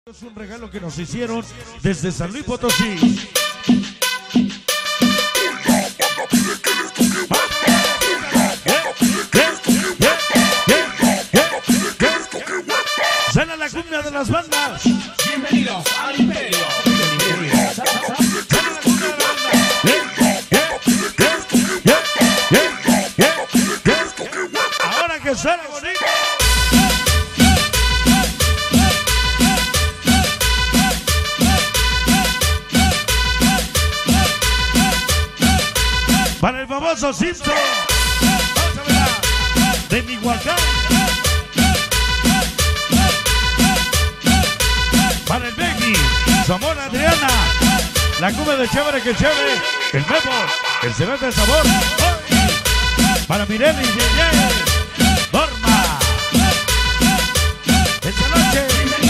Es un regalo que nos hicieron desde San Luis Potosí. Suena la cumbia de las bandas. Bienvenidos al Imperio. Ahora que suena bonito. Para el famoso Simpson. Vamos a verla. De Mihuacán. Para el Becky. Zamora Adriana. La cumbia de chévere que chévere. El Memo. El celeste de sabor. Para Mireli. Norma. Esta noche.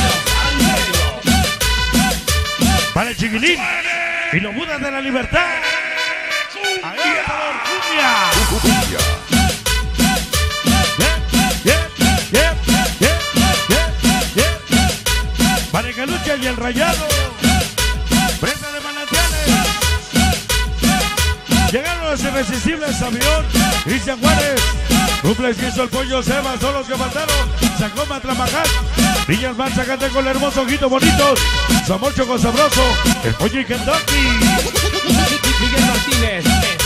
Para el Chiquilín. Y los Budas de la Libertad. Cumbia. Para el Calucha y el Rayado. Presa de manantiales. Llegaron los irresistibles Avión. Cristian Juárez. Duplex que hizo el Pollo Sebas. Son los que faltaron. Sacó Matlamajac. Villas Mancha canta con el hermoso Ojito Bonitos. Somos Choco Sabroso. El Pollo y Kentucky. Miguel Martínez.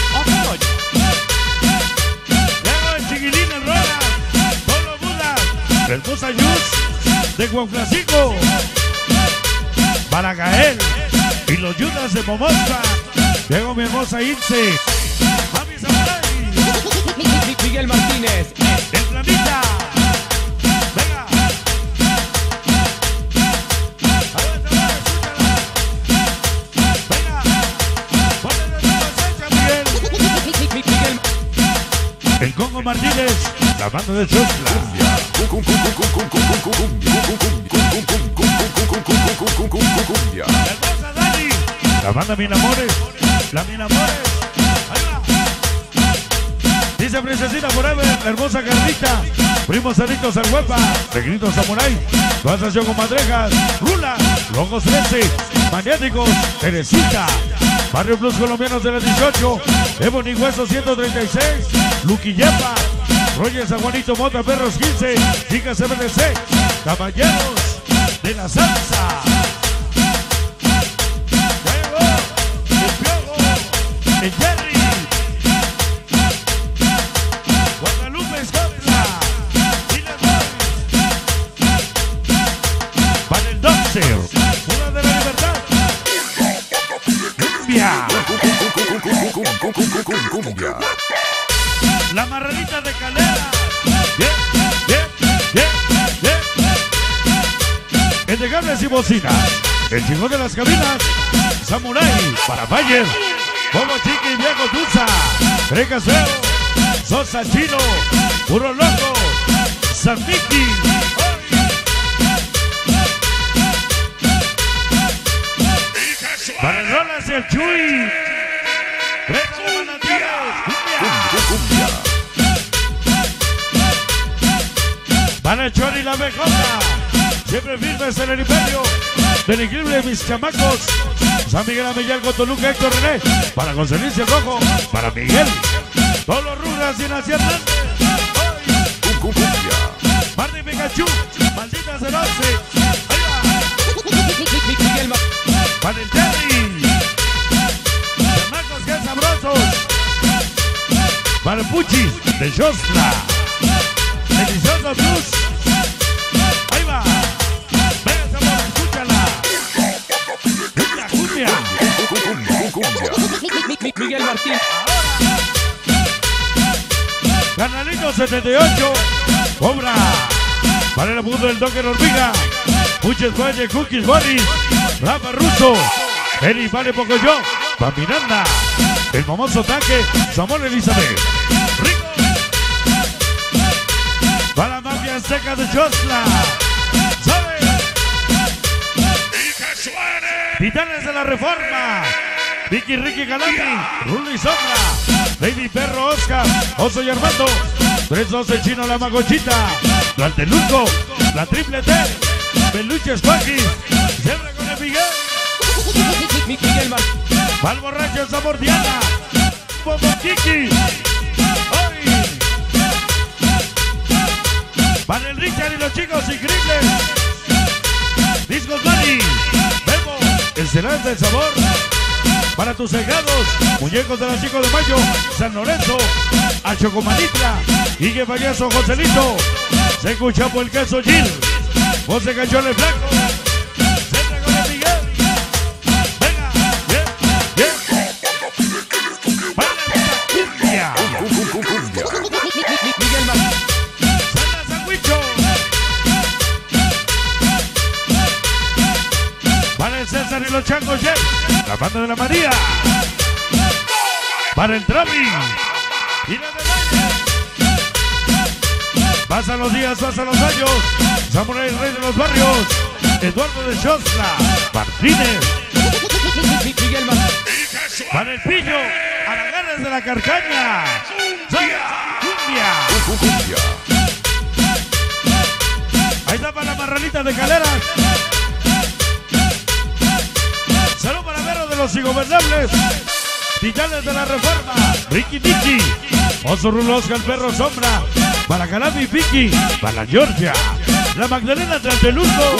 El Musa Yus de Guanflacico. Para Gael y los Yudas de Momosca. Llegó mi hermosa Ilse. Mami Samurai. Miguel Martínez. El Planita. Venga. Venga. Ponle de nuevo Sánchez, Miguel. El Congo Martínez. La banda de Chocla. La Dani. La banda Mil Amores. La Mil Amores. Ahí va. Dice Princesita Forever. La hermosa Carlita. Primo Cerrito Sangüepa. Regrito Samurai. Transacción con Madrejas. Rula. Logos 13. Magnéticos. Teresita. Barrio Plus Colombianos de la 18. Ebony Hueso 136. Lucky Yepa. Roger San Juanito Mota Perros 15. Chicas MDC. Caballeros de la salsa. El Piojo. El Jerry. Guadalupe Escopla. Para el Doxer. Una de la Libertad. Cumbia. La Marranita de Calera. El de cables y bocinas. El chingón de las cabinas. Samurai. Para Bayer. Bobo Chiqui y Viejo Tusa. Grecas Feo. Sosa Chino. Puro Loco. San Miki. Para el Rolas y el Chuy. Presa de manantiales. Cumbia. Para el Chori y la BJ. Siempre firmes en el imperio. Del increíble mis chamacos. San Miguel Amillalco, Toluca, Héctor René. Para González el Rojo. Para Miguel. Todos los Ruras y Nací Hernández. Martín Pikachu. Malditas del 11. Para el Jerry. Chamacos que sabrosos. Para el Puchis de Xostla. Delicioso Plus. Ahí va. Venga, sabor, escúchala. Cumbia. Miguel Martínez. Canalito 78. Cobra. Para el mundo del Docker Hormiga. Puches Valle, Cookies Boris. Rafa Russo. Eri Vale Pocoyo. Paminanda. El famoso tanque. Samuel Elizabeth. Rico. Para la mafia azteca de Xostla. ¿Sabe? Titanes de la Reforma. Vicky Ricky Galati. Rulo y Sombra. Lady Perro Oscar. Oso y Armando. 312 Chino La Magochita. La Teluco. La Triple T. Peluches Paqui. Siempre con el Miguel. Miguel Martínez. Pa'l borracho el sabor Diana. Bobo Kiki. ¡Ay! Para el Richard y los chicos increíbles. Discos Mani. Bebo. Excelente el sabor. Para tus cegados. Muñecos de las 5 de mayo. San Lorenzo. A Chocomanitla. Igué Payaso Joselito. Se escucha por el queso Gil. José Cachones Blanco. Siempre con el Miguel. Venga. Bien. Bien. Para la cumbia. Miguel Martínez. Suena Sandwicho. Para el César y los Changos Jet. La banda de la María. Para el Travi. Y la de Valle. Pasan los días, pasan los años. Samurai, el rey de los barrios. Eduardo de Chosla. Martínez. Miguel Martínez. Para el Pillo. A las garras de la Carcaña. Suena cumbia. Ahí está para la marranita de Caleras. Salud para Vero de los Ingobernables. Titanes de la Reforma. Ricky Tiki. Oso Rulosca, el perro Sombra. Para Calabi Piki. Para la Georgia. La Magdalena Tranteluzco.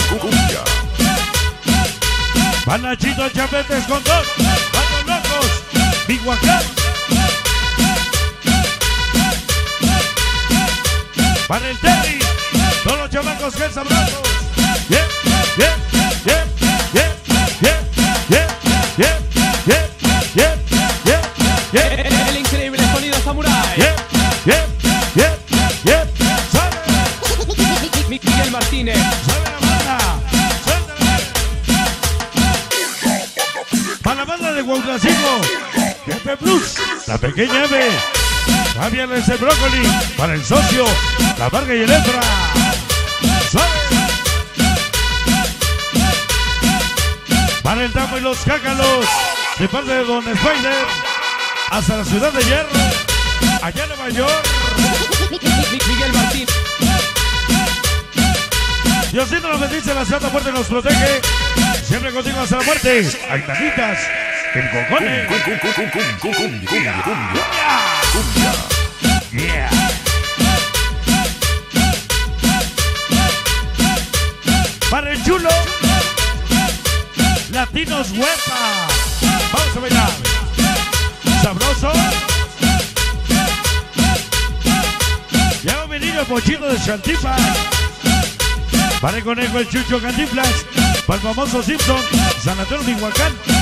Para Nachito Chapetes con dos. Para los locos. Mihuacán. Para el Terry. Todos los chamacos que sabrosos. Bien, bien, bien, bien, bien, bien, bien, bien, bien, bien, bien. El increíble sonido Samurai. Bien, bien, bien, bien. ¡Sabe! Miguel Martínez. ¡Sabe la banda! ¡Suéltale! Para la banda de Guautlacino. Jefe Plus. La pequeña Eve. Javier es el Brócoli. Para el socio. La Varga y el Efra. ¡Sabe! Para el Tamo y los Cácalos. De parte de Don Spider. Hasta la Ciudad de Hierro. Allá en Nueva York. Miguel Martínez. Diosito nos bendice, la Santa Muerte nos protege. Siempre contigo hasta la muerte. Aitanitas, el cocone. Yeah. Para el chulo. Latinos Huepa. Vamos a bailar. Sabroso. Ya va a venir el pochito de Chantipa. Para el conejo, el Chucho Cantinflas. Para el famoso Simpson. San Antonio de Mihuacán.